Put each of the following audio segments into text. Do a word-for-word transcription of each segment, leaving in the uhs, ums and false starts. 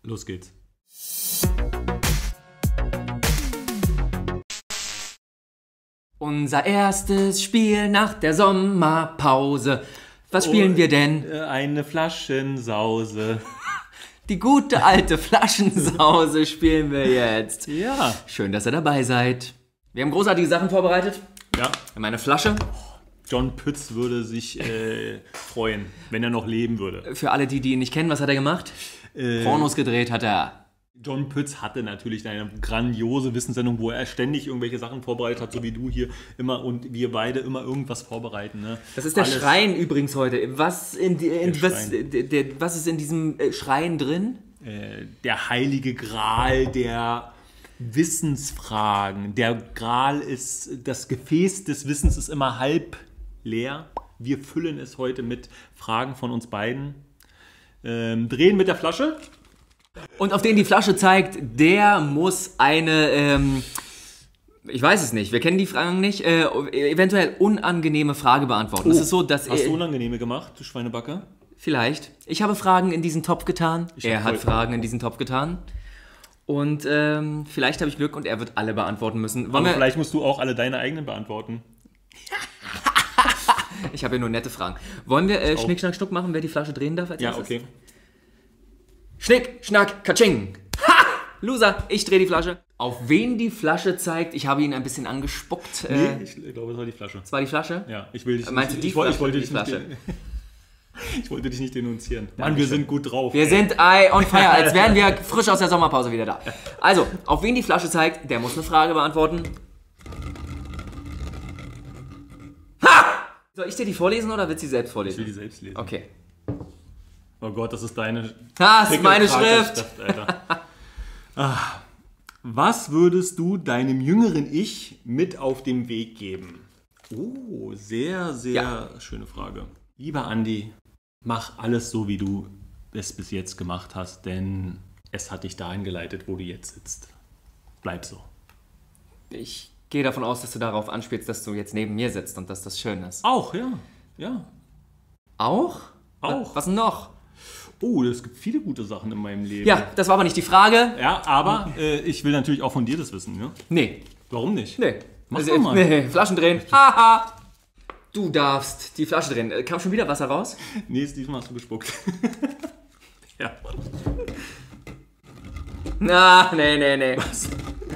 Los geht's. Unser erstes Spiel nach der Sommerpause. Was spielen oh, wir denn? Eine Flaschensause. Die gute alte Flaschensause spielen wir jetzt. Ja. Schön, dass ihr dabei seid. Wir haben großartige Sachen vorbereitet. Ja. Wir haben eine Flasche. John Pütz würde sich äh, freuen, wenn er noch leben würde. Für alle, die, die ihn nicht kennen, was hat er gemacht? Äh, Pornos gedreht hat er. John Pütz hatte natürlich eine grandiose Wissenssendung, wo er ständig irgendwelche Sachen vorbereitet hat, so wie du hier immer und wir beide immer irgendwas vorbereiten. Ne? Das ist der Alles. Schrein übrigens heute. Was, in, die- in, Der was, Schrein. der, der, was ist in diesem äh, Schrein drin? Äh, der heilige Gral der Wissensfragen. Der Gral ist, das Gefäß des Wissens ist immer halb leer. Wir füllen es heute mit Fragen von uns beiden. Ähm, drehen mit der Flasche. Und auf den die Flasche zeigt, der muss eine, ähm, ich weiß es nicht, wir kennen die Fragen nicht, äh, eventuell unangenehme Frage beantworten. Oh, es ist so, dass hast du er, unangenehme gemacht, du Schweinebacke? vielleicht, ich habe Fragen in diesen Topf getan, Ich er hab hat voll- Fragen in diesen Topf getan und ähm, vielleicht habe ich Glück und er wird alle beantworten müssen. Wollen Aber wir, vielleicht musst du auch alle deine eigenen beantworten. ich habe ja nur nette Fragen. Wollen wir äh, auch. Schnick, Schnack, Schnuck machen, wer die Flasche drehen darf als Ja, erstes? okay. Schnick, Schnack, Katsching. Ha! Loser, ich drehe die Flasche. Auf wen die Flasche zeigt, ich habe ihn ein bisschen angespuckt. Nee, Äh, ich glaube, es war die Flasche. das war die Flasche? Ja, ich will dich Meinst du nicht, die ich, wollte- ich Flasche wollte oder dich die nicht, Flasche? ich wollte dich nicht denunzieren. Mann, wir sind gut drauf. Wir sind ey, on fire, als wären wir frisch aus der Sommerpause wieder da. Also, auf wen die Flasche zeigt, der muss eine Frage beantworten. Ha! Soll ich dir die vorlesen oder willst du sie selbst Ich will vorlesen? die selbst lesen. Okay. Oh Gott, das ist deine Das ist meine Pickelkrater- Schrift. Alter. Ah. Was würdest du deinem jüngeren Ich mit auf den Weg geben? Oh, sehr, sehr Ja. schöne Frage. Lieber Andi, mach alles so, wie du es bis jetzt gemacht hast, denn es hat dich dahin geleitet, wo du jetzt sitzt. Bleib so. Ich gehe davon aus, dass du darauf anspielst, dass du jetzt neben mir sitzt und dass das schön ist. Auch, ja. Ja. Auch? Auch. Was noch? Oh, es gibt viele gute Sachen in meinem Leben. Ja, das war aber nicht die Frage. Ja, aber äh, ich will natürlich auch von dir das wissen, ne? Nee, Warum nicht? nee. Mach Also, doch mal. Nee, Flaschen drehen. Haha. Du darfst die Flasche drehen. Äh, Kam schon wieder Wasser raus? Nee, diesmal hast du gespuckt. Ja. Na, nee, nee, nee. Was?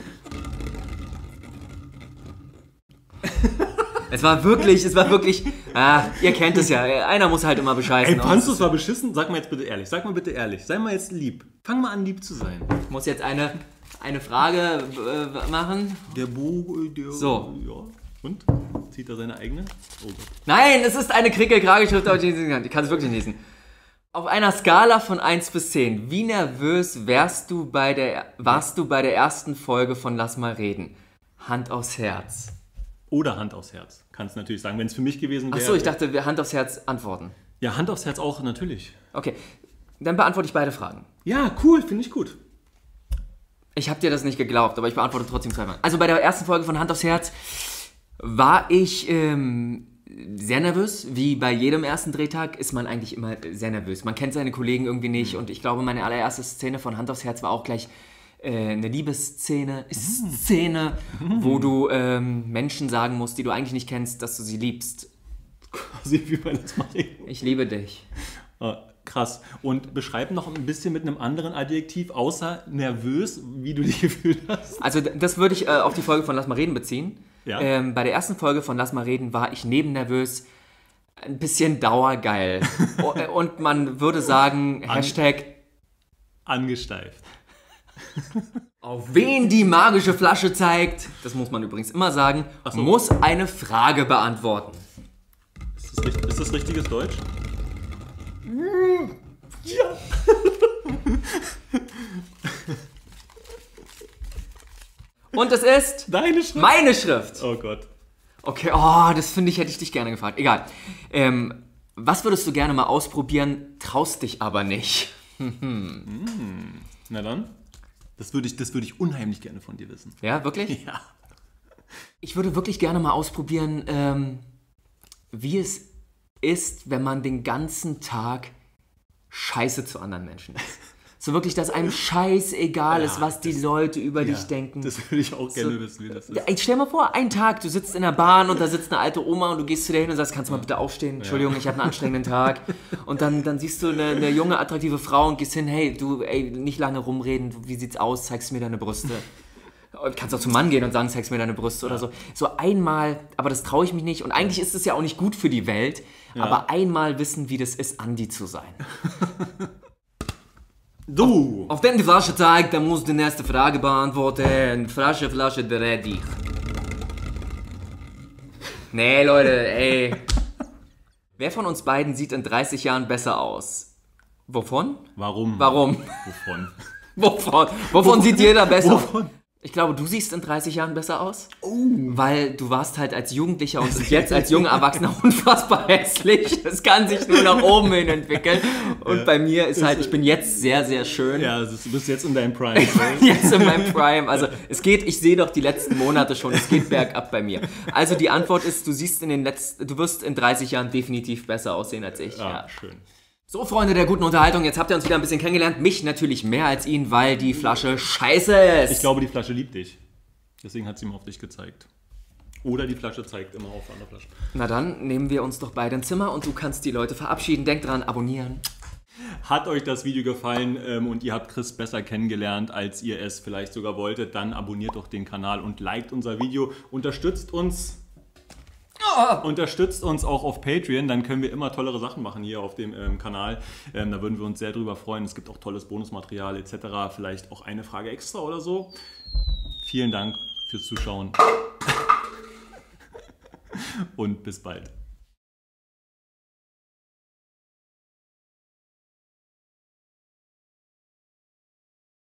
Es war wirklich, es war wirklich. Ah, ihr kennt es ja. Einer muss halt immer bescheißen. Ey, fandst du es war beschissen? Sag mal jetzt bitte ehrlich. Sag mal bitte ehrlich. Sei mal jetzt lieb. Fang mal an, lieb zu sein. Ich muss jetzt eine, eine Frage äh, machen. Der Bo, äh, der. So. Ja. Und? Zieht er seine eigene? Oh Gott. Nein, es ist eine Krickel-Kragelschrift, aber ich nicht lesen kann. Ich kann es wirklich nicht lesen. Auf einer Skala von eins bis zehn, wie nervös wärst du bei der, warst du bei der ersten Folge von Lass mal reden? Hand aufs Herz. Oder Hand aufs Herz. Kannst natürlich sagen, wenn es für mich gewesen wäre. Achso, ich dachte, wir Hand aufs Herz antworten. Ja, Hand aufs Herz auch, natürlich. Okay, dann beantworte ich beide Fragen. Ja, cool, finde ich gut. Ich habe dir das nicht geglaubt, aber ich beantworte trotzdem zweimal. Also bei der ersten Folge von Hand aufs Herz war ich ähm, sehr nervös. Wie bei jedem ersten Drehtag ist man eigentlich immer sehr nervös. Man kennt seine Kollegen irgendwie nicht und ich glaube, meine allererste Szene von Hand aufs Herz war auch gleich äh, eine Liebesszene, Szene, wo du ähm, Menschen sagen musst, die du eigentlich nicht kennst, dass du sie liebst. Quasi wie bei das mal reden. Ich liebe dich. Ah, krass. Und beschreib noch ein bisschen mit einem anderen Adjektiv, außer nervös, wie du dich gefühlt hast. Also d- das würde ich äh, auf die Folge von Lass mal reden beziehen. Ja. Ähm, bei der ersten Folge von Lass mal reden war ich neben nervös ein bisschen dauergeil. O- äh, Und man würde sagen, Hashtag Angesteift. auf wen die magische Flasche zeigt, das muss man übrigens immer sagen, Ach so. muss eine Frage beantworten. Ist das, richtig, ist das richtiges Deutsch? Ja. Und es ist Deine Schrift? meine Schrift. Oh Gott. Okay, oh, das finde ich, hätte ich dich gerne gefragt. Egal. Ähm, was würdest du gerne mal ausprobieren, traust dich aber nicht? Na dann. Das würde ich, das würde ich unheimlich gerne von dir wissen. Ja, wirklich? Ja. Ich würde wirklich gerne mal ausprobieren, ähm, wie es ist, wenn man den ganzen Tag scheiße zu anderen Menschen ist. So wirklich, dass einem scheißegal Ja, ist, was die das- Leute über Ja, dich denken. Das würde ich auch gerne So- wissen, wie das ist. Ey, stell mal vor, einen Tag, du sitzt in der Bahn und da sitzt eine alte Oma und du gehst zu der hin und sagst, kannst du mal bitte aufstehen? Entschuldigung, ich habe einen anstrengenden Tag. Und dann, dann siehst du eine, eine junge, attraktive Frau und gehst hin, hey, du, ey, nicht lange rumreden, wie sieht's aus, zeigst mir deine Brüste. Du kannst auch zum Mann gehen und sagen, zeigst mir deine Brüste oder so. So einmal, aber das traue ich mich nicht. Und eigentlich ist es ja auch nicht gut für die Welt, aber einmal wissen, wie das ist, Andi zu sein. Du! Auf den die Flasche zeigt, dann musst du die nächste Frage beantworten. Flasche, Flasche, ready. Nee, Leute, ey. Wer von uns beiden sieht in dreißig Jahren besser aus? Wovon? Warum? Warum? Wovon? Wovon? Wovon sieht jeder besser aus? Wovon? Ich glaube, du siehst in dreißig Jahren besser aus. Oh. Weil du warst halt als Jugendlicher und bist jetzt als junger Erwachsener unfassbar hässlich. Es kann sich nur nach oben hin entwickeln. Und Ja. bei mir ist halt, ich bin jetzt sehr, sehr schön. Ja, also du bist jetzt in deinem Prime. Jetzt in meinem Prime. Also es geht, ich sehe doch die letzten Monate schon, es geht bergab bei mir. Also die Antwort ist, du siehst in den letzten, du wirst in dreißig Jahren definitiv besser aussehen als ich. Ah, Ja. schön. So, Freunde der guten Unterhaltung, jetzt habt ihr uns wieder ein bisschen kennengelernt. Mich natürlich mehr als ihn, weil die Flasche scheiße ist. Ich glaube, die Flasche liebt dich. Deswegen hat sie mal auf dich gezeigt. Oder die Flasche zeigt immer auf andere Flasche. Na dann, nehmen wir uns doch beide ein Zimmer und du kannst die Leute verabschieden. Denk dran, abonnieren. Hat euch das Video gefallen ähm, und ihr habt Chris besser kennengelernt, als ihr es vielleicht sogar wolltet, dann abonniert doch den Kanal und liked unser Video. Unterstützt uns. Unterstützt uns auch auf Patreon, dann können wir immer tollere Sachen machen hier auf dem ähm, Kanal. Ähm, da würden wir uns sehr drüber freuen. Es gibt auch tolles Bonusmaterial et cetera. Vielleicht auch eine Frage extra oder so. Vielen Dank fürs Zuschauen und bis bald.